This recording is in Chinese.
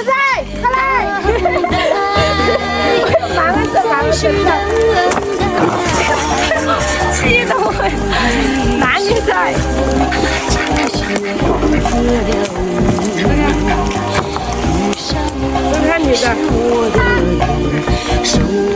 仔，快来！慢慢走，慢慢走。激动了，男女仔。你看女的。